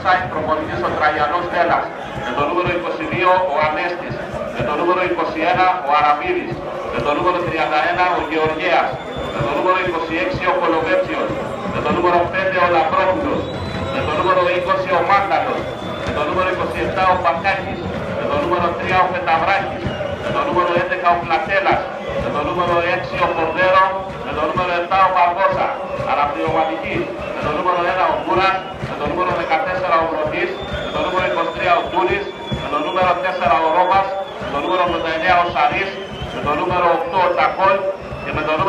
offside προπονητής ο Τραγιανός Στέλλας. Με το νούμερο 22 ο Ανέστης. Με το νούμερο 21 ο Αραμίδης. Με το νούμερο 31 ο Γεωργέας. Με το νούμερο 26 ο Κολοβέτσιος. Με το νούμερο 5 ο Λαμπρόπουλος. Με το νούμερο 20 ο Μάγδαλος. Με το νούμερο 27 ο Πακάκης. Με το νούμερο 3 ο Πεταβράκης. Με το νούμερο 11 ο Πλατέλας. Με το νούμερο 6 ο Κορδέρο. Με το νούμερο 7 ο Μπαρμπόσα. Αναπληρωματική. Με το νούμερο 1 ο Μπούρας. Με το νούμερο 14 ο Βροντής. Με το νούμερο 23 ο Τούνης. Με το νούμερο 4 ο Ρώμας. Με το νούμερο 89 ο Σαρής. Με το νούμερο 8 ο Τσακόλ. Και με το νούμερο